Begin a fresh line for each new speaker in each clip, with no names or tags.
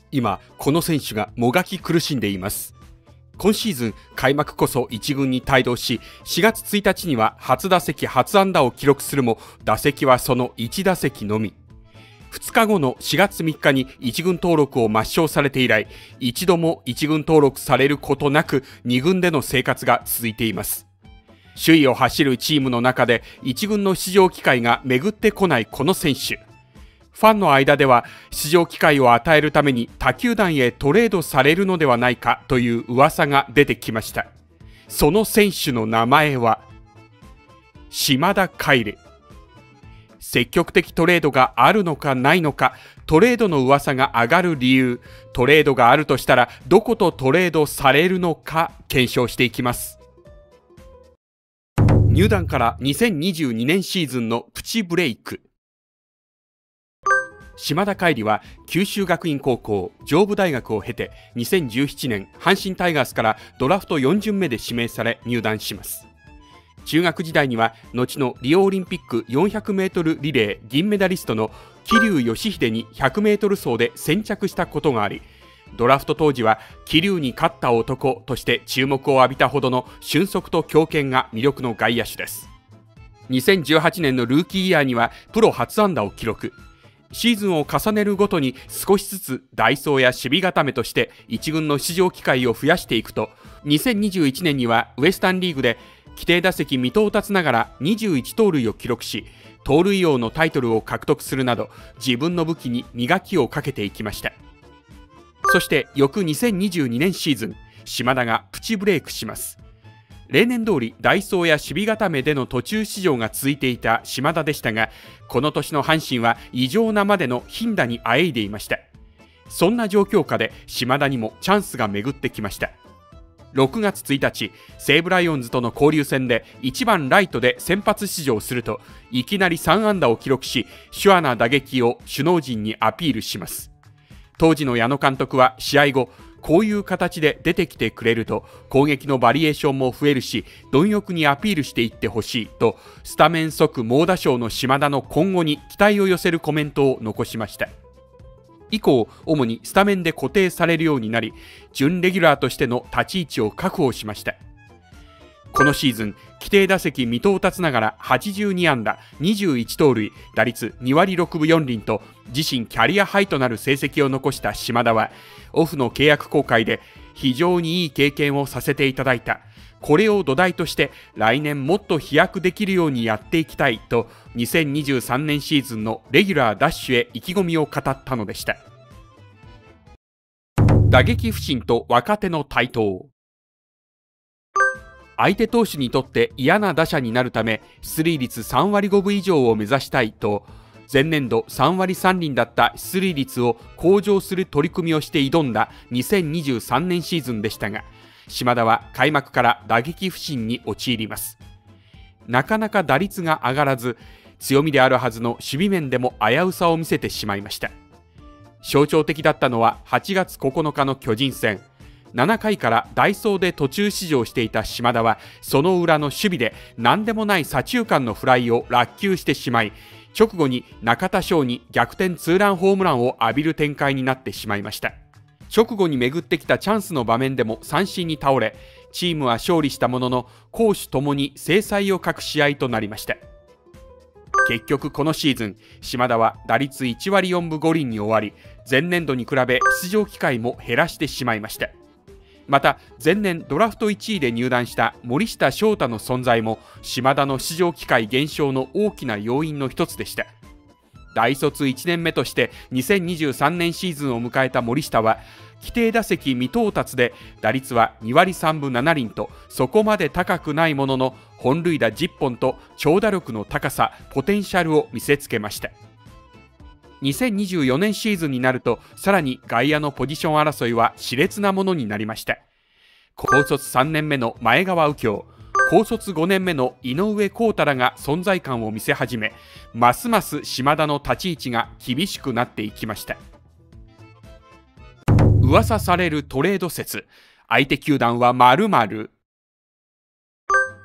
今、この選手がもがき苦しんでいます。今シーズン開幕こそ1軍に帯同し、4月1日には初打席初安打を記録するも、打席はその1打席のみ。2日後の4月3日に1軍登録を抹消されて以来、一度も1軍登録されることなく2軍での生活が続いています。首位を走るチームの中で1軍の出場機会が巡ってこないこの選手。ファンの間では出場機会を与えるために他球団へトレードされるのではないかという噂が出てきました。その選手の名前は島田海吏。積極的トレードがあるのかないのか、トレードの噂が上がる理由、トレードがあるとしたらどことトレードされるのか検証していきます。入団から2022年シーズンのプチブレイク。島田海吏は九州学院高校、上武大学を経て2017年阪神タイガースからドラフト4巡目で指名され入団します。中学時代には後のリオオリンピック 400m リレー銀メダリストの桐生祥秀に 100m 走で先着したことがあり、ドラフト当時は桐生に勝った男として注目を浴びたほどの俊足と強肩が魅力の外野手です。2018年のルーキーイヤーにはプロ初安打を記録。シーズンを重ねるごとに少しずつ代走や守備固めとして1軍の出場機会を増やしていくと、2021年にはウエスタンリーグで規定打席未到達ながら21盗塁を記録し、盗塁王のタイトルを獲得するなど自分の武器に磨きをかけていきました。そして翌2022年シーズン、島田がプチブレイクします。例年通り代走や守備固めでの途中出場が続いていた島田でしたが、この年の阪神は異常なまでの貧打にあえいでいました。そんな状況下で島田にもチャンスが巡ってきました。6月1日、西武ライオンズとの交流戦で1番ライトで先発出場すると、いきなり3安打を記録し、シュアな打撃を首脳陣にアピールします。当時の矢野監督は試合後、こういう形で出てきてくれると攻撃のバリエーションも増えるし、貪欲にアピールしていってほしいと、スタメン即猛打賞の島田の今後に期待を寄せるコメントを残しました。以降、主にスタメンで固定されるようになり、準レギュラーとしての立ち位置を確保しました。このシーズン、規定打席未到達ながら82安打、21盗塁、打率2割6分4厘と自身キャリアハイとなる成績を残した島田は、オフの契約更改で非常にいい経験をさせていただいた。これを土台として来年もっと飛躍できるようにやっていきたいと、2023年シーズンのレギュラーダッシュへ意気込みを語ったのでした。打撃不振と若手の台頭。相手投手にとって嫌な打者になるため、出塁率3割5分以上を目指したいと、前年度3割3厘だった出塁率を向上する取り組みをして挑んだ2023年シーズンでしたが、島田は開幕から打撃不振に陥ります。なかなか打率が上がらず、強みであるはずの守備面でも危うさを見せてしまいました。象徴的だったのは8月9日の巨人戦。7回から代走で途中出場していた島田は、その裏の守備で何でもない左中間のフライを落球してしまい、直後に中田翔に逆転ツーランホームランを浴びる展開になってしまいました。直後に巡ってきたチャンスの場面でも三振に倒れ、チームは勝利したものの攻守ともに精彩を欠く試合となりました。結局このシーズン、島田は打率1割4分5厘に終わり、前年度に比べ出場機会も減らしてしまいました。また前年ドラフト1位で入団した森下翔太の存在も島田の出場機会減少の大きな要因の一つでした。大卒1年目として2023年シーズンを迎えた森下は、規定打席未到達で打率は2割3分7厘とそこまで高くないものの、本塁打10本と長打力の高さ、ポテンシャルを見せつけました。2024年シーズンになると、さらに外野のポジション争いは熾烈なものになりました。高卒3年目の前川右京、高卒5年目の井上康太らが存在感を見せ始め、ますます島田の立ち位置が厳しくなっていきました。噂されるトレード説、相手球団は〇〇。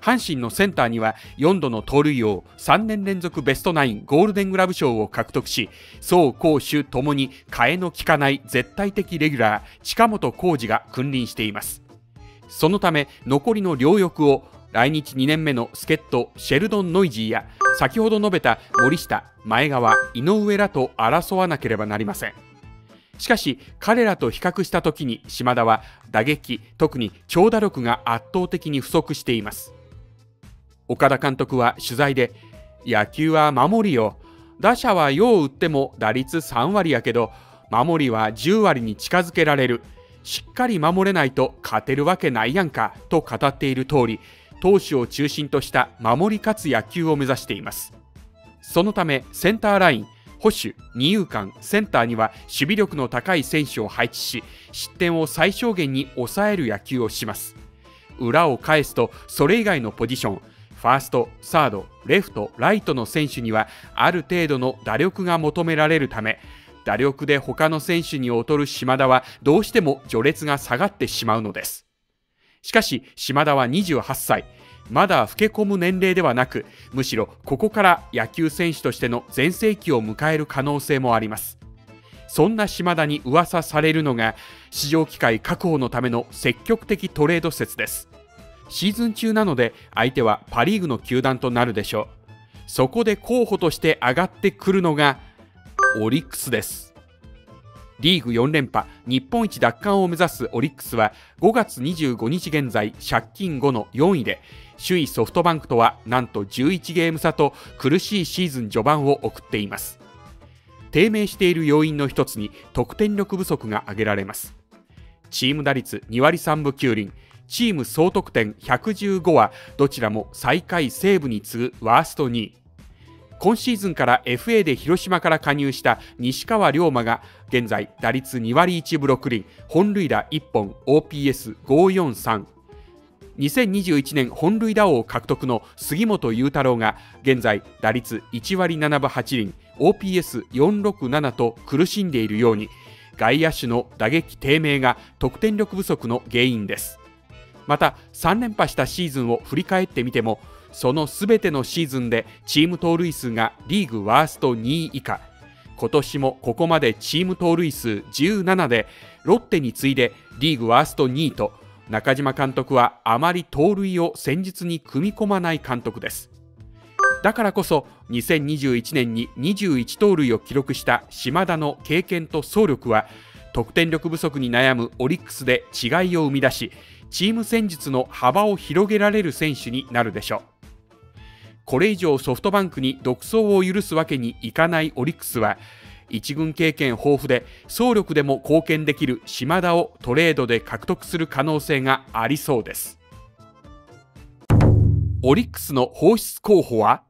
阪神のセンターには4度の盗塁王、3年連続ベストナインゴールデングラブ賞を獲得し、走攻守ともに替えの利かない絶対的レギュラー近本光司が君臨しています。そのため残りの両翼を来日2年目の助っ人シェルドン・ノイジーや先ほど述べた森下、前川、井上らと争わなければなりません。しかし彼らと比較した時に島田は打撃、特に長打力が圧倒的に不足しています。岡田監督は取材で、野球は守りよ、打者はよう打っても打率3割やけど守りは10割に近づけられる、しっかり守れないと勝てるわけないやんかと語っている通り、投手を中心とした守り勝つ野球を目指しています。そのためセンターライン、捕手、二遊間、センターには守備力の高い選手を配置し、失点を最小限に抑える野球をします。裏を返すとそれ以外のポジション、ファースト、サード、レフト、ライトの選手にはある程度の打力が求められるため、打力で他の選手に劣る島田はどうしても序列が下がってしまうのです。しかし島田は28歳、まだ老け込む年齢ではなく、むしろここから野球選手としての全盛期を迎える可能性もあります。そんな島田に噂されるのが市場機会確保のための積極的トレード説です。シーズン中なので相手はパ・リーグの球団となるでしょう。そこで候補として上がってくるのがオリックスです。リーグ4連覇、日本一奪還を目指すオリックスは5月25日現在借金5の4位で、首位ソフトバンクとはなんと11ゲーム差と苦しいシーズン序盤を送っています。低迷している要因の一つに得点力不足が挙げられます。チーム打率2割3分9厘、チーム総得点115はどちらも最下位西武に次ぐワースト2位。今シーズンから FA で広島から加入した西川龍馬が現在打率2割1分6厘、本塁打1本、OPS543。2021年本塁打王獲得の杉本裕太郎が現在打率1割7分8厘、OPS467 と苦しんでいるように、外野手の打撃低迷が得点力不足の原因です。また3連覇したシーズンを振り返ってみても、そのすべてのシーズンでチーム盗塁数がリーグワースト2位以下。今年もここまでチーム盗塁数17でロッテに次いでリーグワースト2位と、中島監督はあまり盗塁を戦術に組み込まない監督です。だからこそ2021年に21盗塁を記録した島田の経験と走力は、得点力不足に悩むオリックスで違いを生み出し、チーム戦術の幅を広げられる選手になるでしょう。これ以上ソフトバンクに独走を許すわけにいかないオリックスは、一軍経験豊富で走力でも貢献できる島田をトレードで獲得する可能性がありそうです。オリックスの放出候補は？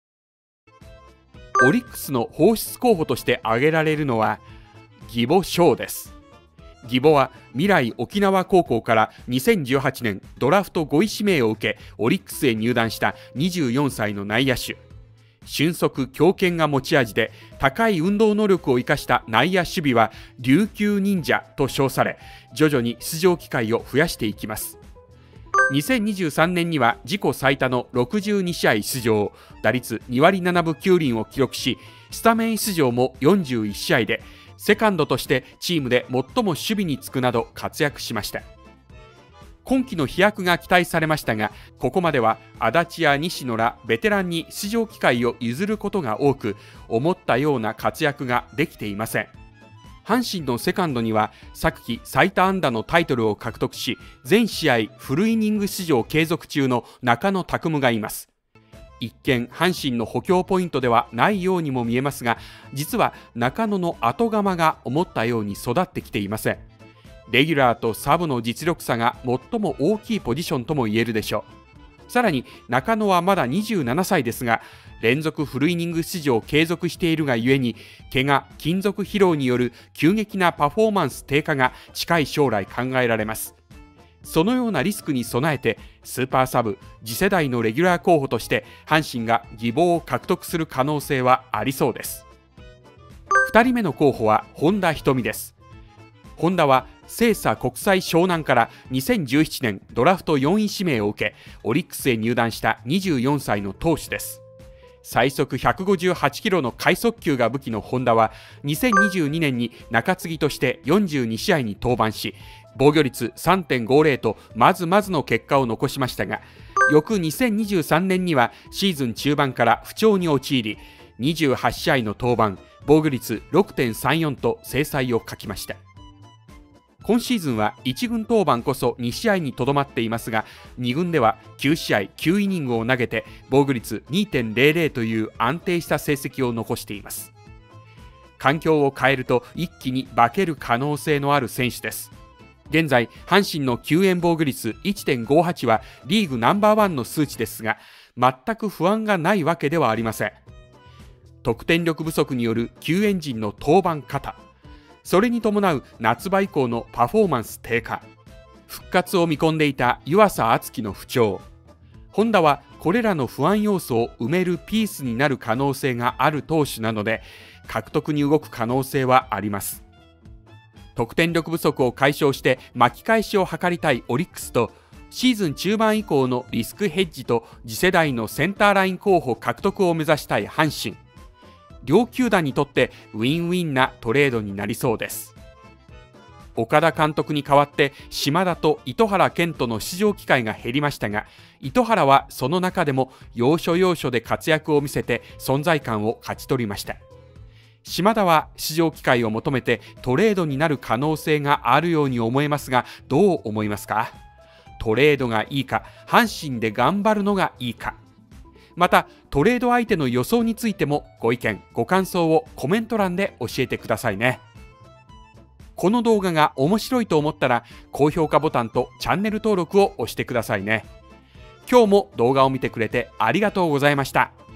オリックスの放出候補として挙げられるのは宜保翔です。宜保は未来沖縄高校から2018年ドラフト5位指名を受けオリックスへ入団した24歳の内野手。俊足強肩が持ち味で、高い運動能力を生かした内野守備は琉球忍者と称され、徐々に出場機会を増やしていきます。2023年には自己最多の62試合出場、打率2割7分9厘を記録し、スタメン出場も41試合で、セカンドとしてチームで最も守備につくなど活躍しました。今季の飛躍が期待されましたが、ここまでは足立や西野らベテランに出場機会を譲ることが多く、思ったような活躍ができていません。阪神のセカンドには昨季最多安打のタイトルを獲得し、全試合フルイニング出場継続中の中野拓夢がいます。一見阪神の補強ポイントではないようにも見えますが、実は中野の後釜が思ったように育ってきていません。レギュラーとサブの実力差が最も大きいポジションとも言えるでしょう。さらに中野はまだ27歳ですが、連続フルイニング出場を継続しているがゆえに、怪我・金属疲労による急激なパフォーマンス低下が近い将来考えられます。そのようなリスクに備えて、スーパーサブ、次世代のレギュラー候補として阪神が宜保を獲得する可能性はありそうです。2人目の候補は本田仁美です。 本田は星槎国際湘南から2017年ドラフト4位指名を受け、オリックスへ入団した24歳の投手です。最速158キロの快速球が武器の本田は、2022年に中継ぎとして42試合に登板し、防御率 3.50 とまずまずの結果を残しましたが、翌2023年にはシーズン中盤から不調に陥り、28試合の登板、防御率 6.34 と精彩を欠きました。今シーズンは1軍登板こそ2試合にとどまっていますが、2軍では9試合9イニングを投げて防御率 2.00 という安定した成績を残しています。環境を変えると一気に化ける可能性のある選手です。現在、阪神の救援防御率 1.58 はリーグナンバーワンの数値ですが、全く不安がないわけではありません。得点力不足による救援陣の登板過多、それに伴う夏場以降のパフォーマンス低下、復活を見込んでいた湯浅敦樹の不調、本田はこれらの不安要素を埋めるピースになる可能性がある投手なので、獲得に動く可能性はあります。得点力不足を解消して巻き返しを図りたいオリックスと、シーズン中盤以降のリスクヘッジと次世代のセンターライン候補獲得を目指したい阪神。両球団にとってウィンウィンなトレードになりそうです。岡田監督に代わって島田と糸原健人の出場機会が減りましたが、糸原はその中でも要所要所で活躍を見せて存在感を勝ち取りました。島田は出場機会を求めてトレードになる可能性があるように思えますが、どう思いますか？トレードがいいか、阪神で頑張るのがいいか。またトレード相手の予想についてもご意見ご感想をコメント欄で教えてくださいね。この動画が面白いと思ったら高評価ボタンとチャンネル登録を押してくださいね。今日も動画を見てくれてありがとうございました。